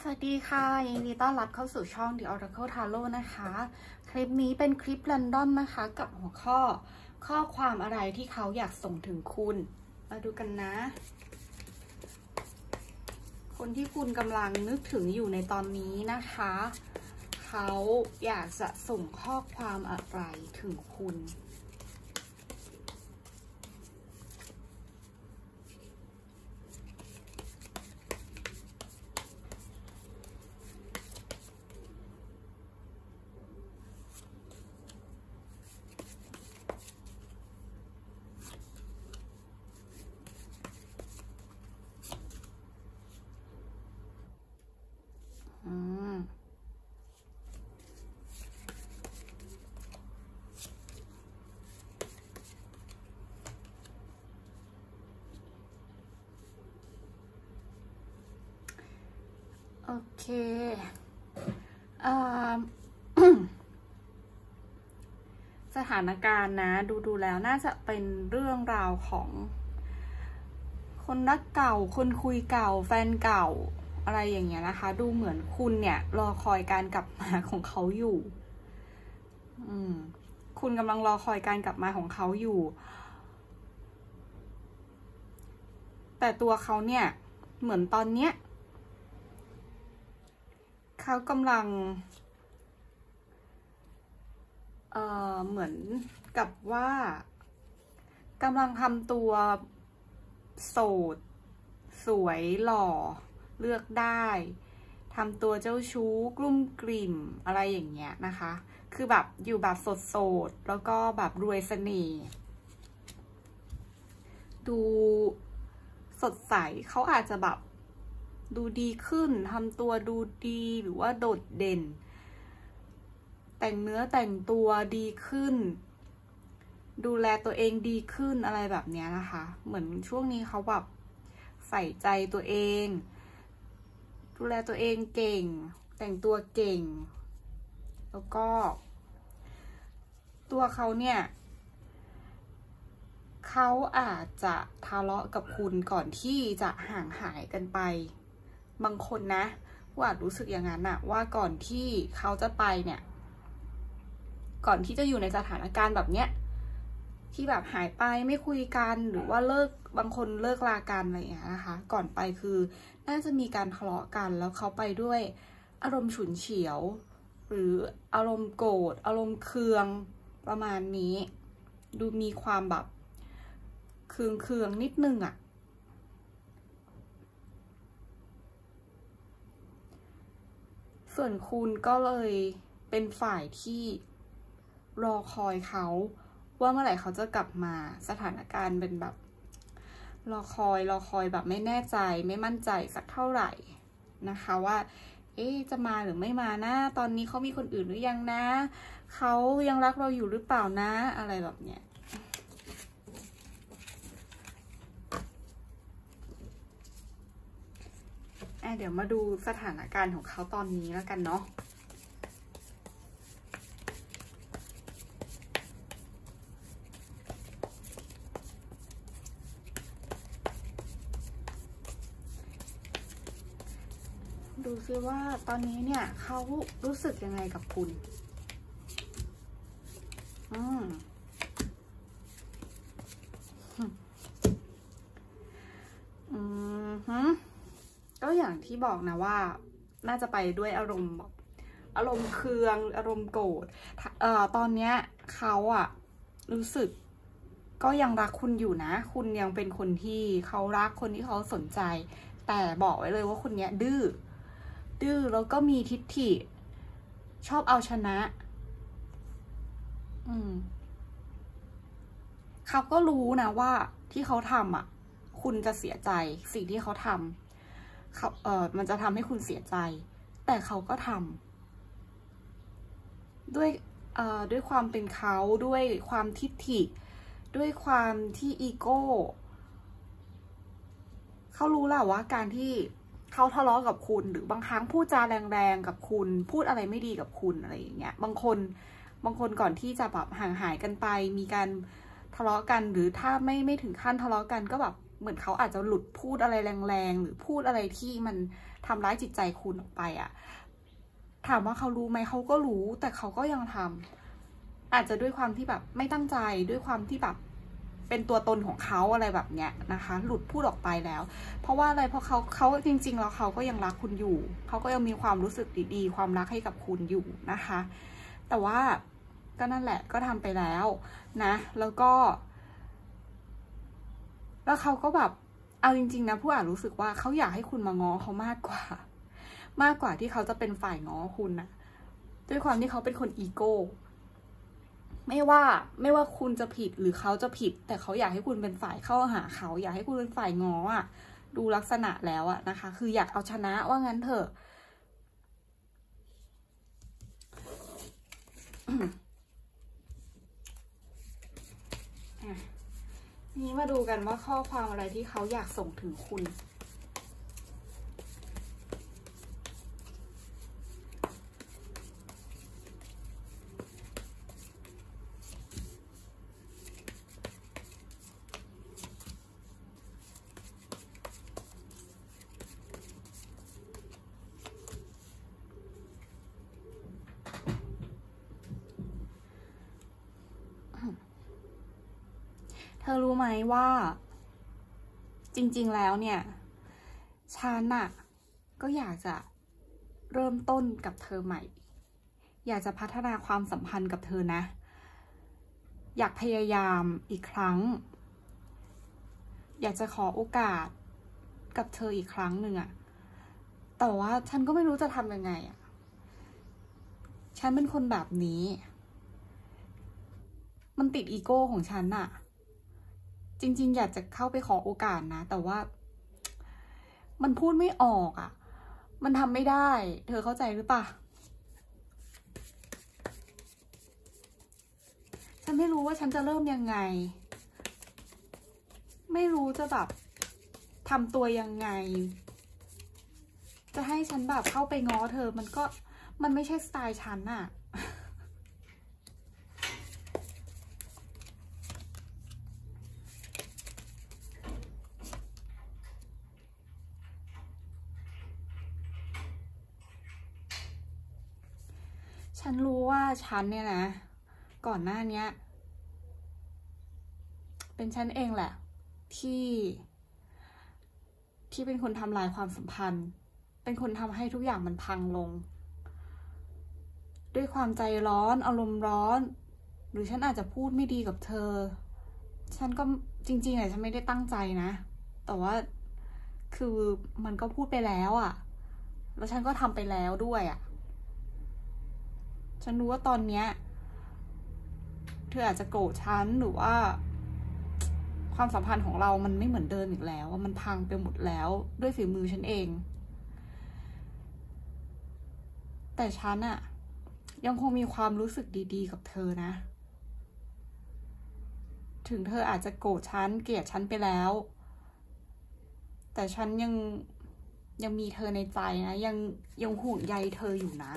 สวัสดีค่ะยินดีต้อนรับเข้าสู่ช่อง The Oracle Tarot นะคะคลิปนี้เป็นคลิป Random นะคะกับหัวข้อความอะไรที่เขาอยากส่งถึงคุณมาดูกันนะ คนที่คุณกำลังนึกถึงอยู่ในตอนนี้นะคะเขาอยากจะส่งข้อความอะไรถึงคุณโอเคสถานการณ์นะดูแล้วน่าจะเป็นเรื่องราวของคนรักเก่าคนคุยเก่าแฟนเก่าอะไรอย่างเงี้ยนะคะดูเหมือนคุณเนี่ยรอคอยการกลับมาของเขาอยู่คุณกำลังรอคอยการกลับมาของเขาอยู่แต่ตัวเขาเนี่ยเหมือนตอนเนี้ยเขากำลังเหมือนกับว่ากำลังทำตัวโสดสวยหล่อเลือกได้ทำตัวเจ้าชู้กลุ้มกลิ่มอะไรอย่างเงี้ยนะคะคือแบบอยู่แบบโสดแล้วก็แบบรวยเสน่ห์ดูสดใสเขาอาจจะแบบดูดีขึ้นทำตัวดูดีหรือว่าโดดเด่นแต่งเนื้อแต่งตัวดีขึ้นดูแลตัวเองดีขึ้นอะไรแบบนี้นะคะเหมือนช่วงนี้เขาแบบใส่ใจตัวเองดูแลตัวเองเก่งแต่งตัวเก่งแล้วก็ตัวเขาเนี่ยเขาอาจจะทะเลาะกับคุณก่อนที่จะห่างหายกันไปบางคนนะว่ารู้สึกอย่างนั้นอะว่าก่อนที่เขาจะไปเนี่ยก่อนที่จะอยู่ในสถานการณ์แบบเนี้ยที่แบบหายไปไม่คุยกันหรือว่าเลิกบางคนเลิกลากันอะไรอย่างเงี้ยนะคะก่อนไปคือน่าจะมีการทะเลาะกันแล้วเขาไปด้วยอารมณ์ฉุนเฉียวหรืออารมณ์โกรธอารมณ์เคืองประมาณนี้ดูมีความแบบเคืองนิดนึงอะส่วนคุณก็เลยเป็นฝ่ายที่รอคอยเขาว่าเมื่อไหร่เขาจะกลับมาสถานการณ์เป็นแบบรอคอยแบบไม่แน่ใจไม่มั่นใจสักเท่าไหร่นะคะว่าจะมาหรือไม่มานะตอนนี้เขามีคนอื่นหรือยังนะเขายังรักเราอยู่หรือเปล่านะอะไรแบบเนี้ยเดี๋ยวมาดูสถานการณ์ของเขาตอนนี้แล้วกันเนาะดูซิว่าตอนนี้เนี่ยเขารู้สึกยังไงกับคุณก็อย่างที่บอกนะว่าน่าจะไปด้วยอารมณ์แบบอารมณ์เคืองอารมณ์โกรธตอนเนี้ยเขาอะรู้สึกก็ยังรักคุณอยู่นะคุณยังเป็นคนที่เขารักคนที่เขาสนใจแต่บอกไว้เลยว่าคนเนี้ยดื้อแล้วก็มีทิฐิชอบเอาชนะเขาก็รู้นะว่าที่เขาทำอะคุณจะเสียใจสิ่งที่เขาทำมันจะทำให้คุณเสียใจแต่เขาก็ทำด้วยความเป็นเขาด้วยความทิฐิด้วยความที่อีโก้เขารู้แหละว่าการที่เขาทะเลาะกับคุณหรือบางครั้งพูดจาแรงๆกับคุณพูดอะไรไม่ดีกับคุณอะไรอย่างเงี้ยบางคนก่อนที่จะแบบห่างหายกันไปมีการทะเลาะกันหรือถ้าไม่ถึงขั้นทะเลาะกันก็แบบเหมือนเขาอาจจะหลุดพูดอะไรแรงๆหรือพูดอะไรที่มันทำร้ายจิตใจคุณออกไปอะถามว่าเขารู้ไหมเขาก็รู้แต่เขาก็ยังทำอาจจะด้วยความที่แบบไม่ตั้งใจด้วยความที่แบบเป็นตัวตนของเขาอะไรแบบเนี้ยนะคะหลุดพูดออกไปแล้วเพราะว่าอะไรเพราะเขาจริงๆแล้วเขาก็ยังรักคุณอยู่เขาก็ยังมีความรู้สึกดีๆความรักให้กับคุณอยู่นะคะแต่ว่าก็นั่นแหละก็ทำไปแล้วนะแล้วเขาก็แบบเอาจริงๆนะผู้อ่านรู้สึกว่าเขาอยากให้คุณมาง้อเขามากกว่าที่เขาจะเป็นฝ่ายง้อคุณนะด้วยความที่เขาเป็นคนอีโก้ไม่ว่าคุณจะผิดหรือเขาจะผิดแต่เขาอยากให้คุณเป็นฝ่ายเข้าหาเขาอยากให้คุณเป็นฝ่ายง้ออ่ะดูลักษณะแล้วอะนะคะคืออยากเอาชนะว่างั้นเถอะนี้มาดูกันว่าข้อความอะไรที่เขาอยากส่งถึงคุณเธอรู้ไหมว่าจริงๆแล้วเนี่ยฉันน่ะก็อยากจะเริ่มต้นกับเธอใหม่อยากจะพัฒนาความสัมพันธ์กับเธอนะอยากพยายามอีกครั้งอยากจะขอโอกาสกับเธออีกครั้งหนึ่งอะแต่ว่าฉันก็ไม่รู้จะทำยังไงอะฉันเป็นคนแบบนี้มันติดอีโก้ของฉันอะจริงๆอยากจะเข้าไปขอโอกาสนะแต่ว่ามันพูดไม่ออกอ่ะมันทำไม่ได้เธอเข้าใจหรือเปล่าฉันไม่รู้ว่าฉันจะเริ่มยังไงไม่รู้จะแบบทำตัวยังไงจะให้ฉันแบบเข้าไปง้อเธอมันไม่ใช่สไตล์ฉันอะฉันรู้ว่าฉันเนี่ยนะก่อนหน้านี้เป็นฉันเองแหละที่เป็นคนทำลายความสัมพันธ์เป็นคนทำให้ทุกอย่างมันพังลงด้วยความใจร้อนอารมณ์ร้อนหรือฉันอาจจะพูดไม่ดีกับเธอฉันก็จริงๆฉันไม่ได้ตั้งใจนะแต่ว่าคือมันก็พูดไปแล้วอ่ะแล้วฉันก็ทำไปแล้วด้วยอ่ะฉันรู้ว่าตอนเนี้ยเธออาจจะโกรธฉันหรือว่าความสัมพันธ์ของเรามันไม่เหมือนเดิมอีกแล้วมันพังไปหมดแล้วด้วยฝีมือฉันเองแต่ฉันอะยังคงมีความรู้สึกดีๆกับเธอนะถึงเธออาจจะโกรธฉันเกลียดฉันไปแล้วแต่ฉันยังมีเธอในใจนะยังห่วงใยเธออยู่นะ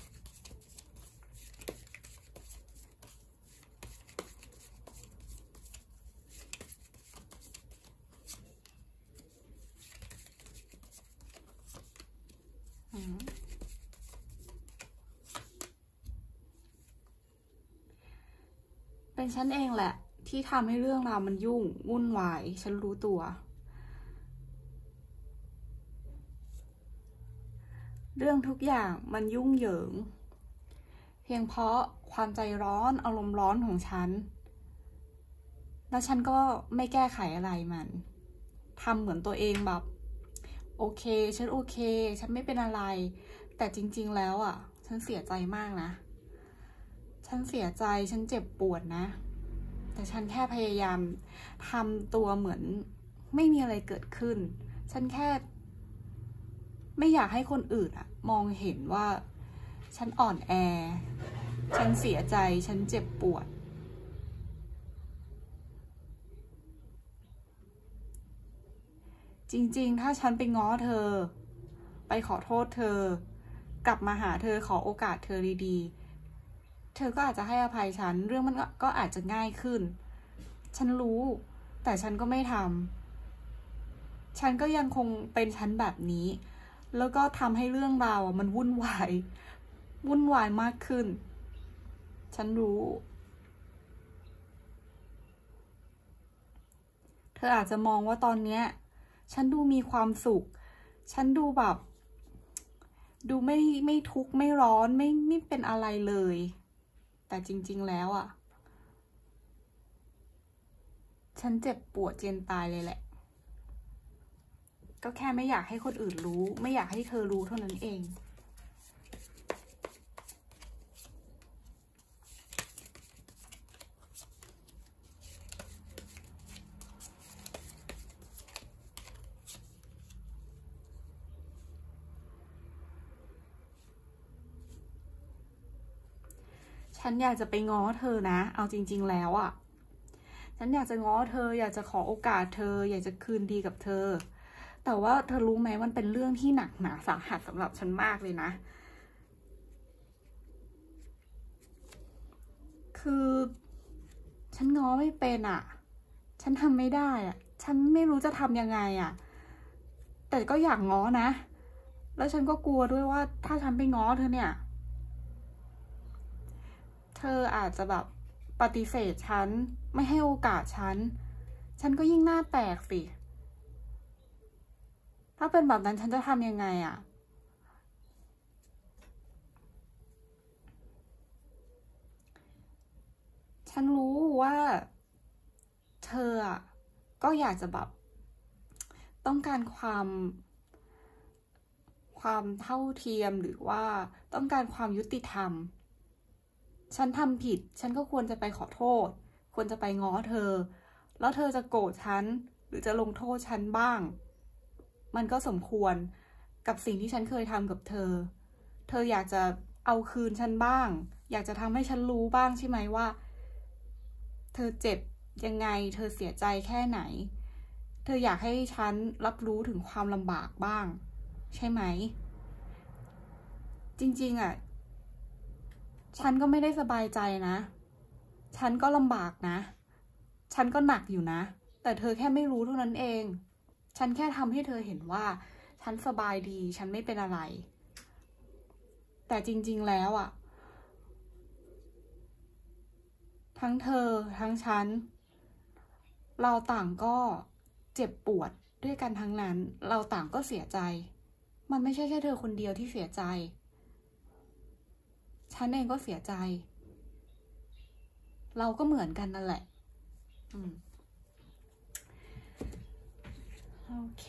เป็นฉันเองแหละที่ทำให้เรื่องราวมันยุ่งวุ่นวายฉันรู้ตัวเรื่องทุกอย่างมันยุ่งเหยิงเพียงเพราะความใจร้อนอารมณ์ร้อนของฉันแล้วฉันก็ไม่แก้ไขอะไรมันทำเหมือนตัวเองแบบโอเคฉันโอเคฉันไม่เป็นอะไรแต่จริงๆแล้วอ่ะฉันเสียใจมากนะฉันเสียใจฉันเจ็บปวดนะแต่ฉันแค่พยายามทำตัวเหมือนไม่มีอะไรเกิดขึ้นฉันแค่ไม่อยากให้คนอื่นอะมองเห็นว่าฉันอ่อนแอฉันเสียใจฉันเจ็บปวดจริงๆถ้าฉันไปง้อเธอไปขอโทษเธอกลับมาหาเธอขอโอกาสเธอดีๆเธอก็อาจจะให้อภัยฉันเรื่องมันก็อาจจะง่ายขึ้นฉันรู้แต่ฉันก็ไม่ทำฉันก็ยังคงเป็นฉันแบบนี้แล้วก็ทำให้เรื่องราวมันวุ่นวายมากขึ้นฉันรู้เธออาจจะมองว่าตอนเนี้ยฉันดูมีความสุขฉันดูแบบดูไม่ทุกข์ไม่ร้อนไม่เป็นอะไรเลยแต่จริงๆแล้วอ่ะฉันเจ็บปวดเจียนตายเลยแหละก็แค่ไม่อยากให้คนอื่นรู้ไม่อยากให้เธอรู้เท่านั้นเองฉันอยากจะไปง้อเธอนะเอาจริงๆแล้วอ่ะฉันอยากจะง้อเธออยากจะขอโอกาสเธออยากจะคืนดีกับเธอแต่ว่าเธอรู้ไหมมันเป็นเรื่องที่หนักหนาสาหัสสำหรับฉันมากเลยนะคือฉันง้อไม่เป็นอ่ะฉันทำไม่ได้อ่ะฉันไม่รู้จะทำยังไงอ่ะแต่ก็อยากง้อนะแล้วฉันก็กลัวด้วยว่าถ้าฉันไปง้อเธอเนี่ยเธออาจจะแบบปฏิเสธฉันไม่ให้โอกาสฉันก็ยิ่งหน้าแตกสิถ้าเป็นแบบนั้นฉันจะทำยังไงอ่ะฉันรู้ว่าเธออ่ะก็อยากจะแบบต้องการความเท่าเทียมหรือว่าต้องการความยุติธรรมฉันทำผิดฉันก็ควรจะไปขอโทษควรจะไปง้อเธอแล้วเธอจะโกรธฉันหรือจะลงโทษฉันบ้างมันก็สมควรกับสิ่งที่ฉันเคยทำกับเธอเธออยากจะเอาคืนฉันบ้างอยากจะทำให้ฉันรู้บ้างใช่ไหมว่าเธอเจ็บยังไงเธอเสียใจแค่ไหนเธออยากให้ฉันรับรู้ถึงความลำบากบ้างใช่ไหมจริงๆอ่ะฉันก็ไม่ได้สบายใจนะฉันก็ลำบากนะฉันก็หนักอยู่นะแต่เธอแค่ไม่รู้เท่านั้นเองฉันแค่ทำให้เธอเห็นว่าฉันสบายดีฉันไม่เป็นอะไรแต่จริงๆแล้วอ่ะทั้งเธอทั้งฉันเราต่างก็เจ็บปวดด้วยกันทั้งนั้นเราต่างก็เสียใจมันไม่ใช่แค่เธอคนเดียวที่เสียใจฉันเองก็เสียใจเราก็เหมือนกันนั่นแหละโอเค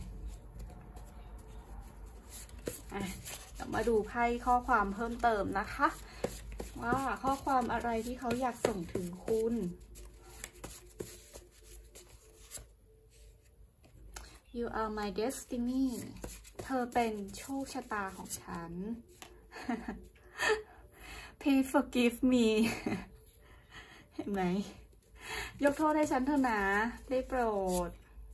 เดี๋ยวมาดูไพ่ข้อความเพิ่มเติมนะคะว่าข้อความอะไรที่เขาอยากส่งถึงคุณ You are my destiny เธอเป็นโชคชะตาของฉัน Please forgive me เห็นไหมยกโทษให้ฉันเถอะนะได้โปรด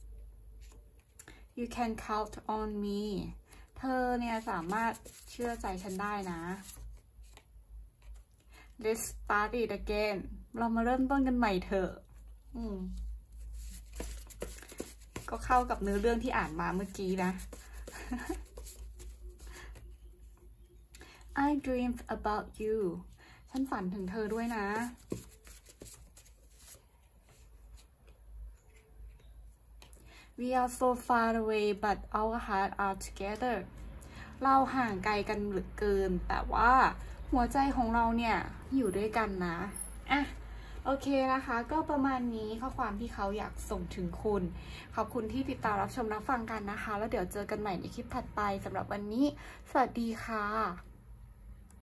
You can count on me เธอเนี่ยสามารถเชื่อใจฉันได้นะ Let's start it again เรามาเริ่มต้นกันใหม่เถอะก็เข้ากับเนื้อเรื่องที่อ่านมาเมื่อกี้นะ I dreamed about you ฉันฝันถึงเธอด้วยนะ We are so far away but our hearts are together เราห่างไกลกันเหลือเกินแต่ว่าหัวใจของเราเนี่ยอยู่ด้วยกันนะโอเคนะคะก็ประมาณนี้ข้อความที่เขาอยากส่งถึงคุณขอบคุณที่ติดตามรับชมรับฟังกันนะคะแล้วเดี๋ยวเจอกันใหม่ในคลิปถัดไปสำหรับวันนี้สวัสดีค่ะ